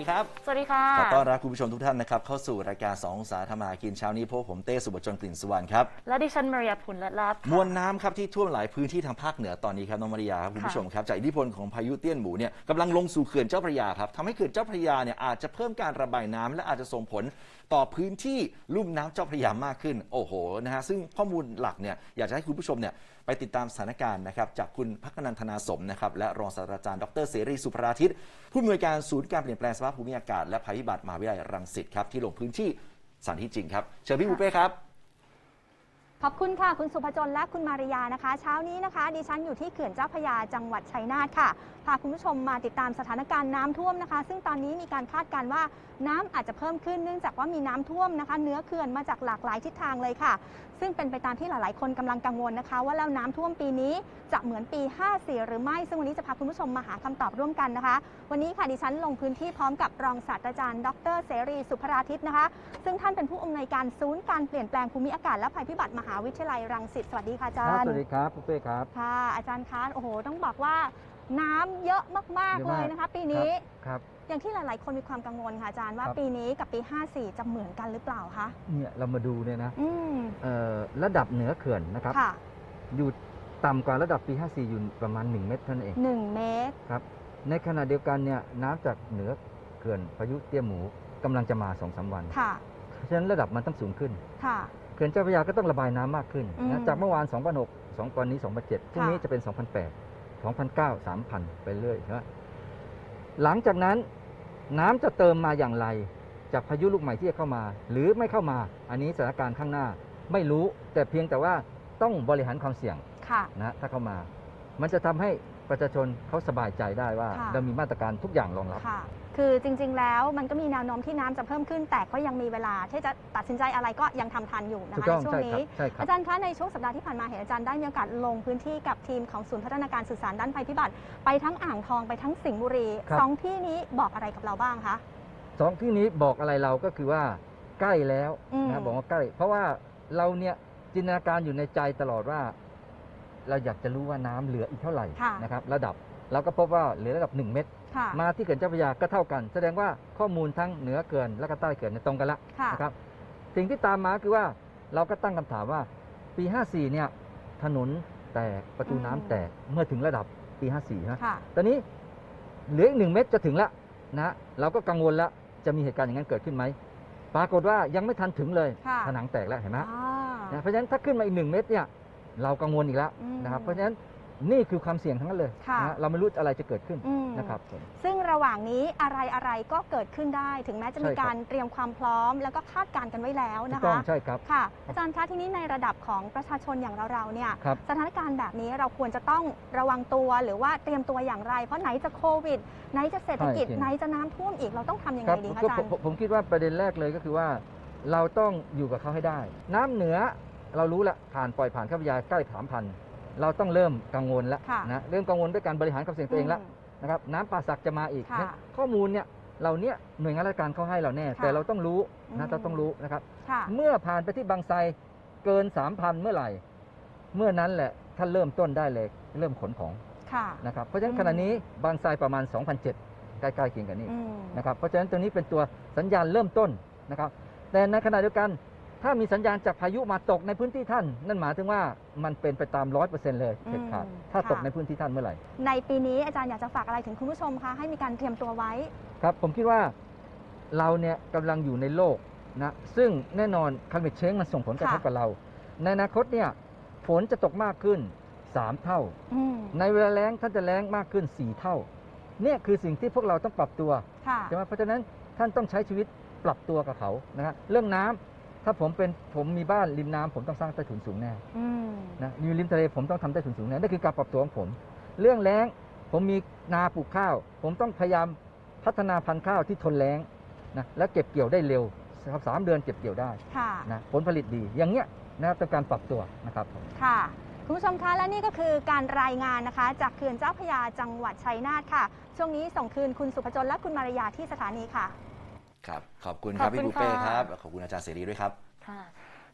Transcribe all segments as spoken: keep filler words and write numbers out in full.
ครับสวัสดีค่ะขอต้อนรับคุณผู้ชมทุกท่านนะครับเข้าสู่รายการสององศาธรรมากินเช้านี้พบผมเต้สุบจนกลิ่นสุวรรณครับและดิฉันมาริยาผุลละลับมวลน้ำครับที่ท่วมหลายพื้นที่ทางภาคเหนือตอนนี้ครับน้องมาริยาครับคุณผู้ชมครับจากอิทธิพลของพายุเตี้ยนหมูเนี่ยกำลังลงสู่เขื่อนเจ้าพระยาครับทำให้เขื่อนเจ้าพระยาเนี่ยอาจจะเพิ่มการระบายน้ำและอาจจะส่งผลต่อพื้นที่ลุ่มน้ำเจ้าพระยามากขึ้นโอ้โหนะฮะซึ่งข้อมูลหลักเนี่ยอยากจะให้คุณผู้ชมเนี่ยไปติดตามสถานการณ์นะครับจากคุณภักนันทนาสมนะครับและรองศาสตราจารย์ดรเสรีสุภราทิตผู้อำนวยการศูนย์การเปลี่ยนแปลงสภาพภูมิอากาศและภัยพิบัติมหาวิทยาลัยรังสิตครับที่ลงพื้นที่สถานที่จริงครับเชิญพี่บุเป้ครับขอบคุณค่ะคุณสุภจนและคุณมาริยานะคะเช้านี้นะคะดิฉันอยู่ที่เขื่อนเจ้าพระยาจังหวัดชัยนาทค่ะพาคุณผู้ชมมาติดตามสถานการณ์น้ำท่วมนะคะซึ่งตอนนี้มีการคาดการณ์ว่าน้ำอาจจะเพิ่มขึ้นเนื่องจากว่ามีน้ำท่วมนะคะเนื้อเขื่อนมาจากหลากหลายทิศทางเลยค่ะซึ่งเป็นไปตามที่หลายๆคนกำลังกังวลนะคะว่าแล้วน้ำท่วมปีนี้จะเหมือนปีห้าสี่หรือไม่ซึ่งวันนี้จะพาคุณผู้ชมมาหาคำตอบร่วมกันนะคะวันนี้ค่ะดิฉันลงพื้นที่พร้อมกับรองศาสตราจารย์ดรเสรีสุภราทิตนะคะซึ่งท่านเป็นผู้อำนวยการศูนย์การเปลี่ยนแปลงภูมิอากาศและภัยพิบัติมหาวิทยาลัยรังสิตสวัสดีค่ะอาจารย์สวัสดีครับปุ๊เป้ครับค่ะอาจารย์คะโอ้โหต้องบอกว่าน้ำเยอะมากๆเลยนะคะปีนี้ครับอย่างที่หลายๆคนมีความกังวลค่ะอาจารย์ว่าปีนี้กับปีห้าสี่จะเหมือนกันหรือเปล่าคะเนี่ยเรามาดูเนี่ยนะระดับเหนือเขื่อนนะครับอยู่ต่ำกว่าระดับปีห้าสี่อยู่ประมาณหนึ่งเมตรเท่านั้นเองหนึ่งเมตรครับในขณะเดียวกันเนี่ยน้ำจากเหนือเขื่อนพายุเตี้ยหมูกำลังจะมา สองสาม วันเพราะฉะนั้นระดับมันต้องสูงขึ้นเขื่อนเจ้าพระยาก็ต้องระบายน้ำมากขึ้นนะจากเมื่อวานสองพันหก สองวันนี้สองพันเจ็ดพรุ่งนี้จะเป็นสองพันแปด สองพันเก้า สามพัน ไปเรื่อยนะหลังจากนั้นน้ำจะเติมมาอย่างไรจากพายุลูกใหม่ที่จะเข้ามาหรือไม่เข้ามาอันนี้สถานการณ์ข้างหน้าไม่รู้แต่เพียงแต่ว่าต้องบริหารความเสี่ยงนะถ้าเข้ามามันจะทำให้ประชาชนเขาสบายใจได้ว่าเรามีมาตรการทุกอย่างรองรับคือจริงๆแล้วมันก็มีแนวโน้มที่น้ำจะเพิ่มขึ้นแต่ก็ยังมีเวลาที่จะตัดสินใจอะไรก็ยังทำทันอยู่นะคะในช่วงนี้อาจารย์คะในช่วงสัปดาห์ที่ผ่านมาเห็นอาจารย์ได้มีโอกาสลงพื้นที่กับทีมของศูนย์พัฒนาการสื่อสารด้านภัยพิบัติไปทั้งอ่างทองไปทั้งสิงห์บุรีสองที่นี้บอกอะไรกับเราบ้างคะสองที่นี้บอกอะไรเราก็คือว่าใกล้แล้วนะบอกว่าใกล้เพราะว่าเราเนี่ยจินตนาการอยู่ในใจตลอดว่าเราอยากจะรู้ว่าน้ำเหลืออีกเท่าไหร่นะครับระดับเราก็พบว่าเหลือระดับหนึ่งเมตรมาที่เขื่อนเจ้าพระยาก็เท่ากันแสดงว่าข้อมูลทั้งเหนือเขื่อนและก็ใต้เขื่อนตรงกันแล้วนะครับสิ่งที่ตามมาคือว่าเราก็ตั้งคำถามว่าปีห้าสี่เนี่ยถนนแตกประตูน้ำแตกเมื่อถึงระดับปีห้าสี่นะตอนนี้เหลืออีกหนึ่งเมตรจะถึงแล้วนะเราก็กังวลแล้วจะมีเหตุการณ์อย่างนั้นเกิดขึ้นไหมปรากฏว่ายังไม่ทันถึงเลยผนังแตกแล้วเห็นไหมเพราะฉะนั้นถ้าขึ้นมาอีกหนึ่งเมตรเนี่ยเรากังวลอีกแล้วนะครับเพราะฉะนั้นนี่คือความเสี่ยงทั้งนั้นเลยนะเราไม่รู้อะไรจะเกิดขึ้นนะครับซึ่งระหว่างนี้อะไรอะไรก็เกิดขึ้นได้ถึงแม้จะมีการเตรียมความพร้อมแล้วก็คาดการณ์กันไว้แล้วนะคะใช่ครับค่ะอาจารย์คะที่นี้ในระดับของประชาชนอย่างเราๆเนี่ยสถานการณ์แบบนี้เราควรจะต้องระวังตัวหรือว่าเตรียมตัวอย่างไรเพราะไหนจะโควิดไหนจะเศรษฐกิจไหนจะน้ำท่วมอีกเราต้องทำยังไงดีคะอาจารย์ผมคิดว่าประเด็นแรกเลยก็คือว่าเราต้องอยู่กับเขาให้ได้น้ำเหนือเรารู้ละผ่านปล่อยผ่านข้าพยาใกล้สามพันเราต้องเริ่มกังวลแล้วนะเริ่มกังวลด้วยการบริหารความเสี่ยงตัวเองแล้วนะครับน้ำป่าสักจะมาอีกข้อมูลเนี่ยเราเนี้ยหน่วยงานราชการเขาให้เราแน่แต่เราต้องรู้นะเราต้องรู้นะครับเมื่อผ่านไปที่บางไทรเกิน สามพัน เมื่อไหร่เมื่อนั้นแหละท่านเริ่มต้นได้เลยเริ่มขนของนะครับเพราะฉะนั้นขณะนี้บางไทรประมาณ สองพันเจ็ดร้อย ใกล้ๆเคียงกันนี่นะครับเพราะฉะนั้นตัวนี้เป็นตัวสัญญาณเริ่มต้นนะครับแต่ในขณะเดียวกันถ้ามีสัญญาณจากพายุมาตกในพื้นที่ท่านนั่นหมายถึงว่ามันเป็นไปตาม ร้อยเปอร์เซ็นต์ เลยเด็ดขาดถ้าตกในพื้นที่ท่านเมื่อไหร่ในปีนี้อาจารย์อยากจะฝากอะไรถึงคุณผู้ชมคะให้มีการเตรียมตัวไว้ครับผมคิดว่าเราเนี่ยกำลังอยู่ในโลกนะซึ่งแน่นอน climate change มันส่งผลกระทบกับเราในอนาคตเนี่ยฝนจะตกมากขึ้นสามเท่าในเวลาแล้งท่านจะแล้งมากขึ้นสี่เท่าเนี่ยคือสิ่งที่พวกเราต้องปรับตัวใช่ไหมเพราะฉะนั้นท่านต้องใช้ชีวิตปรับตัวกับเขานะฮะเรื่องน้ำถ้าผมเป็นผมมีบ้านริมน้ำผมต้องสร้างใต้ถุนสูงแน่นะอยู่ริมทะเลผมต้องทำใต้ถุนสูงแน่นั่นคือการปรับตัวของผมเรื่องแล้งผมมีนาปลูกข้าวผมต้องพยายามพัฒนาพันธุ์ข้าวที่ทนแล้งนะและเก็บเกี่ยวได้เร็วสามเดือนเก็บเกี่ยวได้นะผลผลิตดีอย่างเงี้ยนะครับเป็นการปรับตัวนะครับค่ะคุณผู้ชมคะและนี่ก็คือการรายงานนะคะจากเขื่อนเจ้าพระยาจังหวัดชัยนาทค่ะช่วงนี้ส่งคืนคุณสุภจนและคุณมารยาที่สถานีค่ะครับขอบคุณครับพี่บุเป้ครับขอบคุณอาจารย์เสรีด้วยครับค่ะ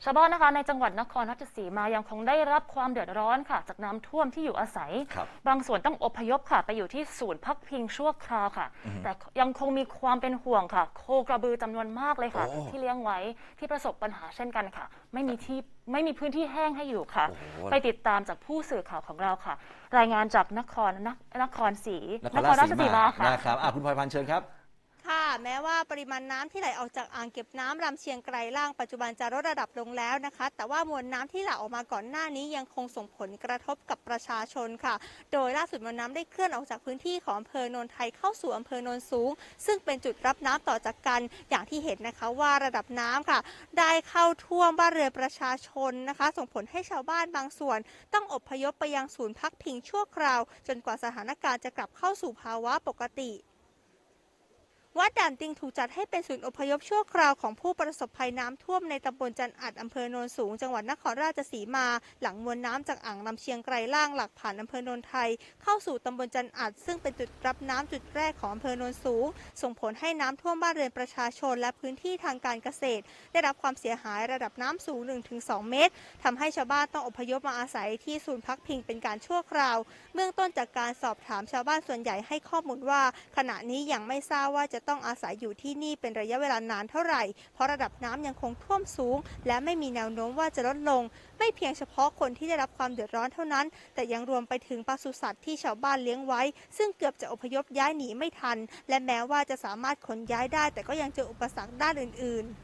ชาวบ้านนะคะในจังหวัดนครราชสีมายังคงได้รับความเดือดร้อนค่ะจากน้ำท่วมที่อยู่อาศัย บางส่วนต้องอพยพค่ะไปอยู่ที่ศูนย์พักพิงชั่วคราวค่ะแต่ยังคงมีความเป็นห่วงค่ะโคกระบือจำนวนมากเลยค่ะที่เลี้ยงไว้ที่ประสบปัญหาเช่นกันค่ะไม่มีที่ไม่มีพื้นที่แห้งให้อยู่ค่ะไปติดตามจากผู้สื่อข่าวของเราค่ะรายงานจากนครนครศรีนครราชสีมาค่ะนะครับคุณพลอยพันธ์เชิญครับค่ะแม้ว่าปริมาณน้ำที่ไหลออกจากอ่างเก็บน้ำลำเชียงไกรล่างปัจจุบันจะลดระดับลงแล้วนะคะแต่ว่ามวลน้ำที่ไหลออกมาก่อนหน้านี้ยังคงส่งผลกระทบกับประชาชนค่ะโดยล่าสุดมวลน้ำได้เคลื่อนออกจากพื้นที่ของอำเภอโนนไทยเข้าสู่อำเภอโนนสูงซึ่งเป็นจุดรับน้ำต่อจากกันอย่างที่เห็นนะคะว่าระดับน้ำค่ะได้เข้าท่วมบ้านเรือนประชาชนนะคะส่งผลให้ชาวบ้านบางส่วนต้องอพยพไปยังศูนย์พักพิงชั่วคราวจนกว่าสถานการณ์จะกลับเข้าสู่ภาวะปกติวัดด่านติงถูกจัดให้เป็นศูนย์อพยพชั่วคราวของผู้ประสบภัยน้ำท่วมในตำบลจันอัดอำเภอโนนสูงจังหวัดนครราชสีมาหลังมวลน้ำจากอ่างลำเชียงไกรล่างหลักผ่านอำเภอโนนไทยเข้าสู่ตำบลจันอัดซึ่งเป็นจุดรับน้ำจุดแรกของอำเภอโนนสูงส่งผลให้น้ำท่วมบ้านเรือนประชาชนและพื้นที่ทางการเกษตรได้รับความเสียหายระดับน้ำสูง หนึ่งถึงสอง เมตรทำให้ชาวบ้านต้องอพยพมาอาศัยที่ศูนย์พักพิงเป็นการชั่วคราวเบื้องต้นจากการสอบถามชาวบ้านส่วนใหญ่ให้ข้อมูลว่าขณะนี้ยังไม่ทราบว่าจะต้องอาศัยอยู่ที่นี่เป็นระยะเวลานานเท่าไหร่เพราะระดับน้ำยังคงท่วมสูงและไม่มีแนวโน้มว่าจะลดลงไม่เพียงเฉพาะคนที่ได้รับความเดือดร้อนเท่านั้นแต่ยังรวมไปถึงปศุสัตว์ที่ชาวบ้านเลี้ยงไว้ซึ่งเกือบจะอพยพย้ายหนีไม่ทันและแม้ว่าจะสามารถขนย้ายได้แต่ก็ยังเจออุปสรรคด้านอื่น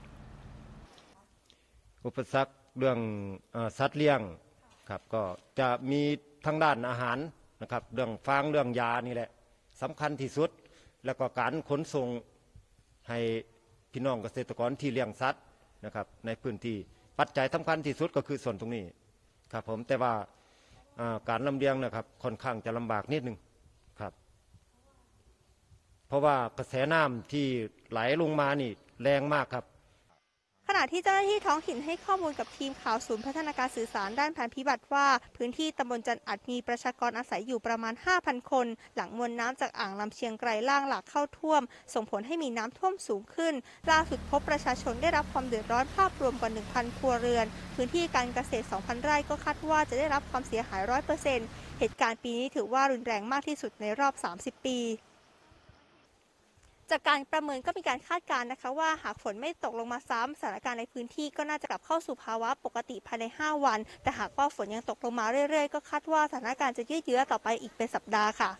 ๆอุปสรรคเรื่องสัตว์เลี้ยงครับก็จะมีทางด้านอาหารนะครับเรื่องฟางเรื่องยานี่แหละสำคัญที่สุดแล้วก็การขนส่งให้พี่น้องเกษตรกรที่เลี้ยงสัตว์นะครับในพื้นที่ปัจจัยสำคัญที่สุดก็คือส่วนตรงนี้ครับผมแต่ว่าการลำเลียงนะครับค่อนข้างจะลำบากนิดนึงครับเพราะว่ากระแสน้ำที่ไหลลงมานี่แรงมากครับขณะที่เจ้าหน้าที่ท้องถิ่นให้ข้อมูลกับทีมข่าวศูนย์พัฒนาการสื่อสารด้านภัยพิบัติว่าพื้นที่ตำบลจันอัดมีประชากรอาศัยอยู่ประมาณ ห้าพัน คนหลังมวลน้ำจากอ่างลำเชียงไกรล่างหลากเข้าท่วมส่งผลให้มีน้ำท่วมสูงขึ้นล่าสุดพบประชาชนได้รับความเดือดร้อนภาพรวมกว่า หนึ่งพัน ครัวเรือนพื้นที่การเกษตร สองพัน ไร่ก็คาดว่าจะได้รับความเสียหาย ร้อยเปอร์เซ็นต์ เหตุการณ์ปีนี้ถือว่ารุนแรงมากที่สุดในรอบ สามสิบ ปีจากการประเมินก็มีการคาดการณ์นะคะว่าหากฝนไม่ตกลงมาซ้ำสถานการณ์ในพื้นที่ก็น่าจะกลับเข้าสู่ภาวะปกติภายในห้าวันแต่หากว่าฝนยังตกลงมาเรื่อยๆก็คาดว่าสถานการณ์จะยืดเยื้อต่อไปอีกเป็นสัปดาห์ค่ะ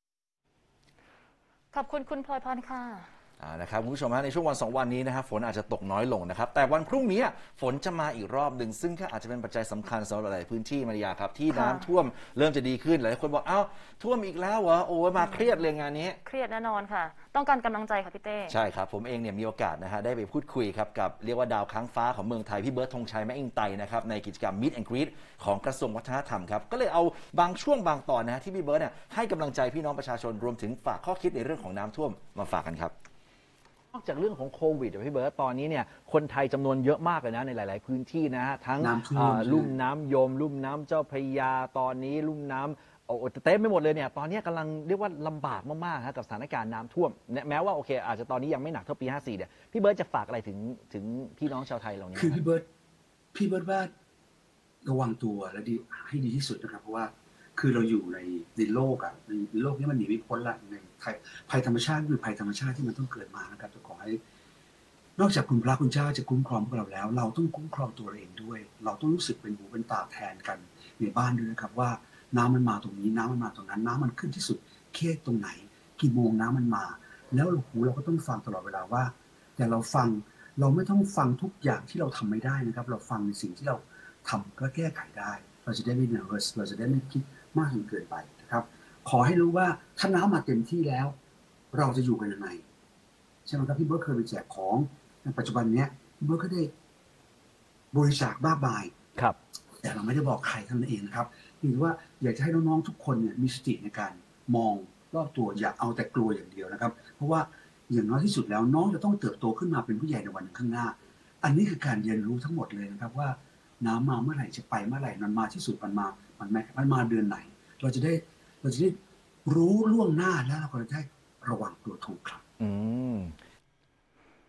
ขอบคุณคุณพลอยพรค่ะนะครับคุณผู้ชมฮะในช่วงวันสองวันนี้นะครับฝนอาจจะตกน้อยลงนะครับแต่วันพรุ่งนี้ฝนจะมาอีกรอบหนึ่งซึ่งก็อาจจะเป็นปัจจัยสำคัญสำหรับหลายพื้นที่มาริยาครับที่น้ำท่วมเริ่มจะดีขึ้นหลายคนบอกอ้าวท่วมอีกแล้วเหรอโอ้มาเครียดเลยงานนี้เครียดแน่นอนค่ะต้องการกำลังใจค่ะพี่เต้ใช่ครับผมเองเนี่ยมีโอกาสนะฮะได้ไปพูดคุยครับกับเรียกว่าดาวค้างฟ้าของเมืองไทยพี่เบิร์ดธงชัยแม่อิงไตนะครับในกิจกรรม Meet and Greet ของกระทรวงวัฒนธรรมครับก็เลยเอาบางช่วงบางตอนนะฮะที่พี่เบิร์ดเนี่ยให้กำลังใจพี่น้องประชาชนรวมถึงฝากข้อคิดในเรื่องของน้ำท่วมมาฝากกันครับนอกจากเรื่องของโควิดพี่เบิร์ตตอนนี้เนี่ยคนไทยจำนวนเยอะมากเลยนะในหลาย ๆ พื้นที่นะฮะทั้งลุ่มน้ำยมลุ่มน้ำเจ้าพระยาตอนนี้ลุ่มน้ำโอ้เต็มไม่หมดเลยเนี่ยตอนนี้กำลังเรียกว่าลำบากมากๆกับสถานการณ์น้ำท่วมแม้ว่าโอเคอาจจะตอนนี้ยังไม่หนักเท่าปีห้าสี่เนี่ยพี่เบิร์ตจะฝากอะไรถึงถึงพี่น้องชาวไทยเราเนี่ยคือพี่เบิร์ตพี่เบิร์ตว่าระวังตัวและดีให้ดีที่สุดนะครับเพราะว่าคือเราอยู่ในในโลกอ่ะในโลกนี้มันหนีไม่พ้นละในภัยธรรมชาติคือภัยธรรมชาติที่มันต้องเกิดมานะครับจะขอให้นอกจากคุณพระคุณเจ้าจะคุ้มครองพวกเราแล้วเราต้องคุ้มครองตัวเราเองด้วยเราต้องรู้สึกเป็นหูเป็นตาแทนกันในบ้านด้วยนะครับว่าน้ำมันมาตรงนี้น้ำมันมาตรงนั้นน้ำมันขึ้นที่สุดแค่ตรงไหนกี่โมงน้ำมันมาแล้วหูเราก็ต้องฟังตลอดเวลาว่าแต่เราฟังเราไม่ต้องฟังทุกอย่างที่เราทำไม่ได้นะครับเราฟังในสิ่งที่เราทำก็แก้ไขได้เราจะได้ไม่ nervous เราจะได้ไม่คิดมากจนเกินไปนะครับขอให้รู้ว่าถ้าน้ำมาเต็มที่แล้วเราจะอยู่กันยังไงใช่ไหมครับพี่เบิร์ดเคยไปแจกของในปัจจุบันนี้พี่เบิร์ดก็ได้บริจาคบ้าบายครับแต่เราไม่ได้บอกใครเท่านั้นเองนะครับคือว่าอยากจะให้น้องๆทุกคนเนี่ยมีสติในการมองรอบตัวอย่าเอาแต่กลัวอย่างเดียวนะครับเพราะว่าอย่างน้อยที่สุดแล้วน้องจะต้องเติบโตขึ้นมาเป็นผู้ใหญ่ในวันข้างหน้าอันนี้คือการเรียนรู้ทั้งหมดเลยนะครับว่าน้ำมาเมื่อไหร่จะไปเมื่อไหร่มันมาที่สุดมันมามันมันมาเดือนไหนเราจะได้เราจะได้รู้ล่วงหน้าแล้วเราก็จะได้ระวังตัวถูกครับอืม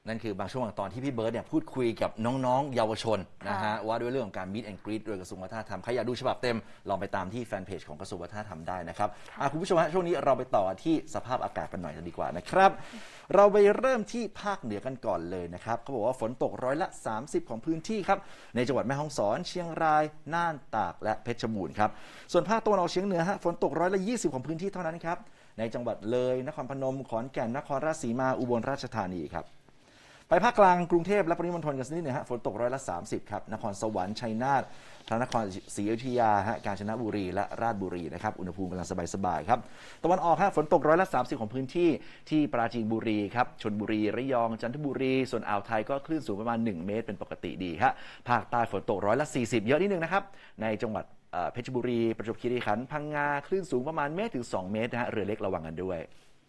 นั่นคือบางช่วงตอนที่พี่เบิร์ดเนี่ยพูดคุยกับน้องๆเยาวชนนะฮะว่าด้วยเรื่องของการ meet and greet โดยกระทรวงวัฒนธรรมใครอยากดูฉบับเต็มลองไปตามที่แฟนเพจของกระทรวงวัฒนธรรมได้นะครับคุณผู้ชมฮะช่วงนี้เราไปต่อที่สภาพอากาศกันหน่อยดีกว่านะครับเราไปเริ่มที่ภาคเหนือกันก่อนเลยนะครับเขาบอกว่าฝนตกร้อยละสามสิบของพื้นที่ครับในจังหวัดแม่ฮ่องสอนเชียงรายน่านตากและเพชรบูรณ์ครับส่วนภาคตะวันออกเฉียงเหนือฮะฝนตกร้อยละยี่สิบของพื้นที่เท่านั้นครับในจังหวัดเลยนครพนมขอนแก่นนครราชสีมาอุบลราชธานีครับไปภาคกลางกรุงเทพและปริมณฑลกันสักนิดหนึ่งฮะฝนตกร้อยละสามสิบครับนครสวรรค์ชัยนาทพระนครศรีอยุธยาฮะกาญจนบุรีและราชบุรีนะครับอุณหภูมิกำลังสบายๆครับตะวันออกฮะฝนตกร้อยละสามสิบของพื้นที่ที่ปราจีนบุรีครับชลบุรีระยองจันทบุรีส่วนอ่าวไทยก็คลื่นสูงประมาณหนึ่งเมตรเป็นปกติดีครับภาคใต้ฝนตกร้อยละสี่สิบเยอะนิดนึงนะครับในจังหวัดเพชรบุรีประจวบคีรีขันธ์พังงาคลื่นสูงประมาณเมตรถึงสองเมตรนะฮะเรือเล็กระวังกันด้วย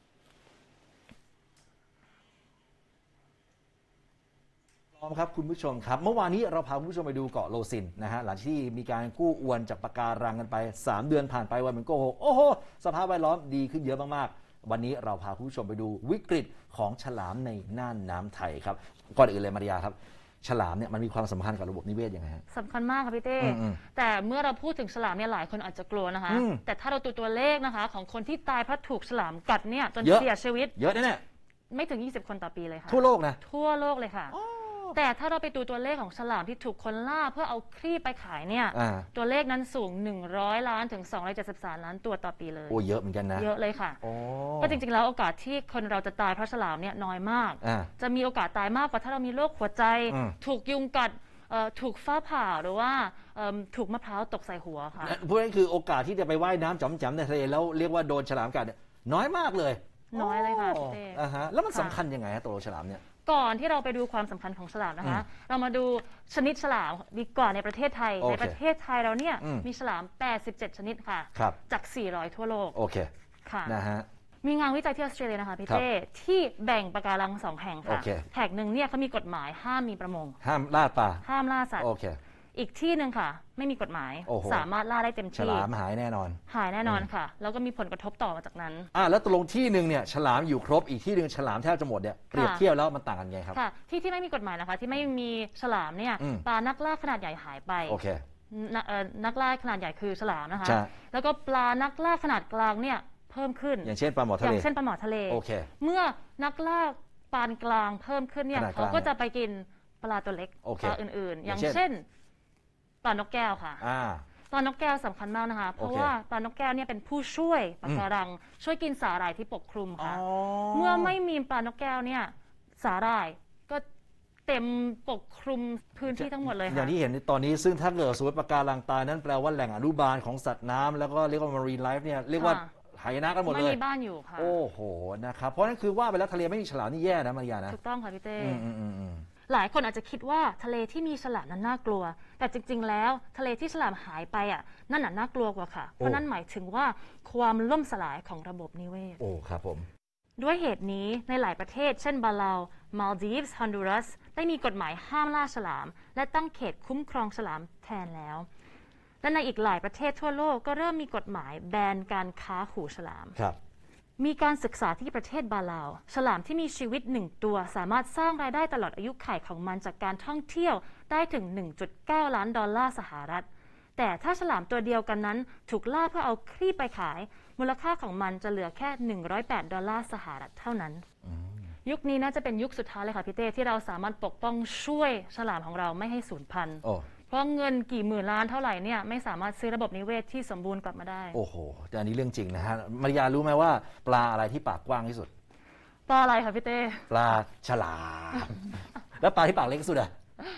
ครับคุณผู้ชมครับเมื่อวานนี้เราพาคุณผู้ชมไปดูเกาะโลซินนะฮะหลังที่มีการกู้อวนจากปะการังกันไปสามเดือนผ่านไปวันเหมือนโกหกโอ้โหสภาพแวดล้อมดีขึ้นเยอะมากๆวันนี้เราพาคุณผู้ชมไปดูวิกฤตของฉลามในน่านน้ำไทยครับก่อนอื่นเลยมาริยาครับฉลามเนี่ยมันมีความสำคัญกับระบบนิเวศยังไงฮะสำคัญมากค่ะพี่เต้แต่เมื่อเราพูดถึงฉลามเนี่ยหลายคนอาจจะกลัวนะคะแต่ถ้าเราตัวตัวเลขนะคะของคนที่ตายเพราะถูกฉลามกัดเนี่ยจนเสียชีวิตเยอะแน่ๆไม่ถึงยี่สิบคนต่อปีเลยค่ะทั่วโลกนะทั่วโลกเลยค่ะแต่ถ้าเราไปดูตัวเลขของฉลามที่ถูกคนล่าเพื่อเอาครีบไปขายเนี่ยตัวเลขนั้นสูงหนึ่งร้อยล้านถึงสองร้อยเจ็ดสิบสามล้านตัวต่อปีเลยโอ้เยอะเหมือนกันนะเยอะเลยค่ะก็จริงๆแล้วโอกาสที่คนเราจะตายเพราะฉลามเนี่ยน้อยมากจะมีโอกาสตายมากกว่าถ้าเรามีโรคหัวใจถูกยุงกัดถูกฟ้าผ่าหรือว่าถูกมะพร้าวตกใส่หัวค่ะพูดง่ายๆคือโอกาสที่จะไปว่ายน้ำจ๋อมๆในทะเลแล้วเรียกว่าโดนฉลามกัดน้อยมากเลยน้อยเลยค่ะพี่เต้แล้วมันสำคัญยังไงฮะตัวฉลามเนี่ยก่อนที่เราไปดูความสำคัญของฉลามนะคะเรามาดูชนิดฉลามดีกว่าในประเทศไทยในประเทศไทยเราเนี่ยมีฉลามแปดสิบเจ็ดชนิดค่ะจากสี่ร้อยทั่วโลกโอเคค่ะนะฮะมีงานวิจัยที่ออสเตรเลียนะคะพี่เต้ที่แบ่งปะการังสองแห่งค่ะแห่งหนึ่งเนี่ยเขามีกฎหมายห้ามมีประมงห้ามล่าปลาห้ามล่าสัตว์อีกที่หนึ่งค่ะไม่มีกฎหมายสามารถล่าได้เต็มที่ฉลามหายแน่นอนหายแน่นอนค่ะแล้วก็มีผลกระทบต่อมาจากนั้นอ่าแล้วตกลงที่หนึ่งเนี่ยฉลามอยู่ครบอีกที่หนึ่งฉลามแทบจะหมดเนี่ยเปรียบเทียบแล้วมันต่างกันไงครับค่ะที่ที่ไม่มีกฎหมายนะคะที่ไม่มีฉลามเนี่ยปลานักล่าขนาดใหญ่หายไปโอเคนักล่าขนาดใหญ่คือฉลามนะคะแล้วก็ปลานักล่าขนาดกลางเนี่ยเพิ่มขึ้นอย่างเช่นปลาหมอทะเลอย่างเช่นปลาหมอทะเลโอเคเมื่อนักล่าปานกลางเพิ่มขึ้นเนี่ยเขาก็จะไปกินปลาตัวเล็กปลาอื่นๆอย่างเช่นปลานกแก้วค่ะปลานกแก้วสำคัญมากนะคะเพราะว่าปลานกแก้วเนี่ยเป็นผู้ช่วยปะการังช่วยกินสาหร่ายที่ปกคลุมค่ะเมื่อไม่มีปลานกแก้วเนี่ยสาหร่ายก็เต็มปกคลุมพื้นที่ทั้งหมดเลยค่ะอย่างที่เห็นตอนนี้ซึ่งถ้าเกิดสมมติปะการังตายนั้นแปลว่าแหล่งอนุบาลของสัตว์น้ำแล้วก็เรียกว่า marine life เนี่ยเรียกว่าหายนะกันหมดเลยไม่มีบ้านอยู่ค่ะโอ้โหนะครับเพราะนั่นคือว่าไปแล้วทะเลไม่มีฉลามนี่แย่นะมาริยานะถูกต้องค่ะพี่เต้หลายคนอาจจะคิดว่าทะเลที่มีฉลามนั้นน่ากลัวแต่จริงๆแล้วทะเลที่ฉลามหายไปอ่ะนั่นน่ะน่ากลัวกว่าค่ะเพราะนั่นหมายถึงว่าความล่มสลายของระบบนิเวศโอ้ครับผมด้วยเหตุนี้ในหลายประเทศเช่นบาเลามาลดีฟส์ฮอนดูรัสได้มีกฎหมายห้ามล่าฉลามและตั้งเขตคุ้มครองฉลามแทนแล้วและในอีกหลายประเทศทั่วโลกก็เริ่มมีกฎหมายแบนการค้าขู่ฉลามมีการศึกษาที่ประเทศบาเลาฉลามที่มีชีวิตหนึ่งตัวสามารถสร้างรายได้ตลอดอายุขัยของมันจากการท่องเที่ยวได้ถึง หนึ่งจุดเก้า ล้านดอลลาร์สหรัฐแต่ถ้าฉลามตัวเดียวกันนั้นถูกล่าเพื่อเอาครีบไปขายมูลค่าของมันจะเหลือแค่หนึ่งร้อยแปดดอลลาร์สหรัฐเท่านั้นยุคนี้น่าจะเป็นยุคสุดท้ายเลยค่ะพี่เต้ที่เราสามารถปกป้องช่วยฉลามของเราไม่ให้สูญพันธุ์เพราะเงินกี่หมื่นล้านเท่าไหร่เนี่ยไม่สามารถซื้อระบบนิเวศที่สมบูรณ์กลับมาได้โอ้โหแต่อันนี้เรื่องจริงนะฮะมาริยารู้ไหมว่าปลาอะไรที่ปากกว้างที่สุดปลาอะไรคะพี่เต้ปลาฉลามแล้วปลาที่ปากเล็กที่สุดอะ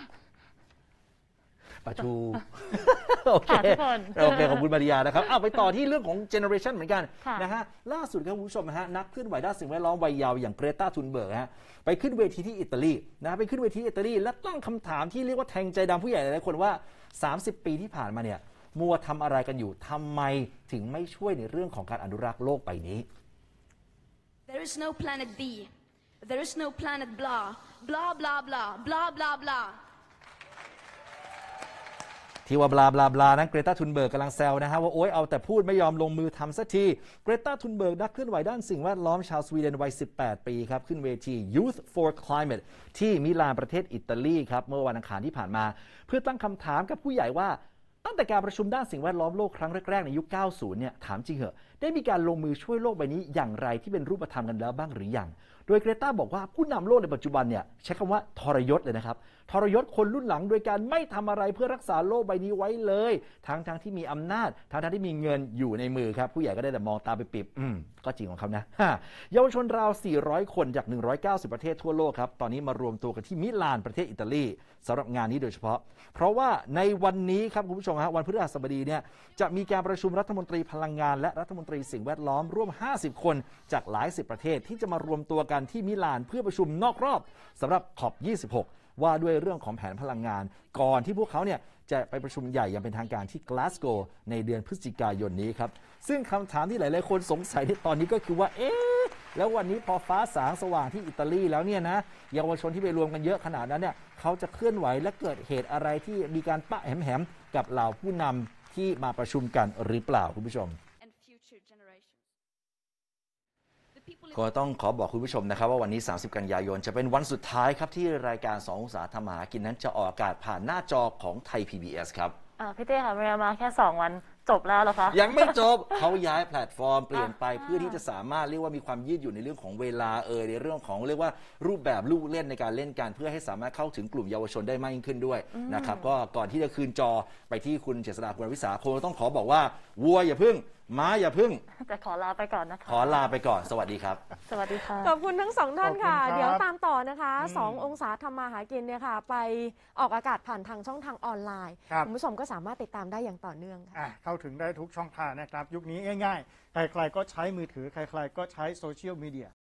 ปลาชูโอเคโอเคขอบคุณมาริยานะครับเอาไปต่อที่เรื่องของเจเนอเรชันเหมือนกันนะฮะล่าสุดครับคุณผู้ชมนะฮะนักเคลื่อนไหวด้านสิ่งแวดล้อมวัยเยาว์อย่างเกรตา ทุนเบิร์กฮะไปขึ้นเวทีที่อิตาลีนะไปขึ้นเวทีอิตาลีและตั้งคำถามที่เรียกว่าแทงใจดำผู้ใหญ่หลายคนว่าสามสิบปีที่ผ่านมาเนี่ยมัวทำอะไรกันอยู่ทำไมถึงไม่ช่วยในเรื่องของการอนุรักษ์โลกใบนี้ There is no planet B There is no planet blah blah blah blah blah blah blah ที่ว่าบลาบลาบลานั้นเกรตา ทุนเบิร์กกำลังแซวนะฮะว่าโอ๊ยเอาแต่พูดไม่ยอมลงมือทำสักทีเกรตา ทุนเบิร์กนักเคลื่อนไหวด้านสิ่งแวดล้อมชาวสวีเดนวัยสิบแปดปีครับขึ้นเวที Youth for Climate ที่มิลานประเทศอิตาลีครับเมื่อวันอังคารที่ผ่านมาเพื่อตั้งคำถามกับผู้ใหญ่ว่าตั้งแต่การประชุมด้านสิ่งแวดล้อมโลกครั้งแรกๆในยุค เก้าสิบ เนี่ยถามจริงเหรอได้มีการลงมือช่วยโลกใบนี้อย่างไรที่เป็นรูปธรรมกันแล้วบ้างหรือยังโดยเกรตาบอกว่าผู้นำโลกในปัจจุบันเนี่ยใช้คำว่าทรยศเลยนะครับทรยศคนรุ่นหลังโดยการไม่ทำอะไรเพื่อรักษาโลกใบนี้ไว้เลยทั้งทั้งที่มีอำนาจทั้งทั้งที่มีเงินอยู่ในมือครับผู้ใหญ่ก็ได้แต่มองตาไปปิบอืมก็จริงของเขานะเยาวชนราวสี่ร้อยคนจากหนึ่งร้อยเก้าสิบประเทศทั่วโลกครับตอนนี้มารวมตัวกันที่มิลานประเทศอิตาลีสำหรับงานนี้โดยเฉพาะเพราะว่าในวันนี้ครับคุณผู้ชมฮะวันพฤหัสบดีเนี่ยจะมีการประชุมรัฐมนตรีพลังงานและรัฐมนตรีสิ่งแวดล้อมร่วมห้าสิบคนจากหลายสิบประเทศที่จะมารวมตัวกันที่มิลานเพื่อประชุมนอกรอบสำหรับ ซี โอ พี ยี่สิบหก ว่าด้วยเรื่องของแผนพลังงานก่อนที่พวกเขาเนี่ยจะไปประชุมใหญ่อย่างเป็นทางการที่กลาสโกว์ในเดือนพฤศจิกายนนี้ครับซึ่งคำถามที่หลายๆคนสงสัยในตอนนี้ก็คือว่าเอ๊ะแล้ววันนี้พอฟ้าสางสว่างที่อิตาลีแล้วเนี่ยนะเยาวชนที่ไปรวมกันเยอะขนาดนั้นเนี่ยเขาจะเคลื่อนไหวและเกิดเหตุอะไรที่มีการปะแหมๆกับเหล่าผู้นำที่มาประชุมกันหรือเปล่าคุณผู้ชมก็ต้องขอบอกคุณผู้ชมนะครับว่าวันนี้สามสิบกันยายนจะเป็นวันสุดท้ายครับที่รายการสององศาทำมาหากินนั้นจะออกอากาศผ่านหน้าจอของไทย พี บี เอส ครับอ่าพี่เต้ค่ะเรียมาแค่สองวันจบแล้วเหรอคะยังไม่จบ เขาย้ายแพลตฟอร์มเปลี่ยนไปเพื่อที่จะสามารถเรียกว่ามีความยืดหยุ่นในเรื่องของเวลาเออในเรื่องของเรียกว่ารูปแบบลูกเล่นในการเล่นการเพื่อให้สามารถเข้าถึงกลุ่มเยาวชนได้มากยิ่งขึ้นด้วยนะครับก็ก่อนที่จะคืนจอไปที่คุณเจษฎา คุณวิสาคงต้องขอบอกว่าวัวอย่าพึ่งม้าอย่าพึ่งแต่ขอลาไปก่อนนะคะขอลาไปก่อนสวัสดีครับสวัสดีค่ะขอบคุณทั้งสองท่านค่ะเดี๋ยวตามต่อนะคะสององศาทำมาหากินเนี่ยค่ะไปออกอากาศผ่านทางช่องทางออนไลน์คุณผู้ชมก็สามารถติดตามได้อย่างต่อเนื่องค่ะเข้าถึงได้ทุกช่องทางนะครับยุคนี้ง่ายๆใครๆก็ใช้มือถือใครๆก็ใช้โซเชียลมีเดีย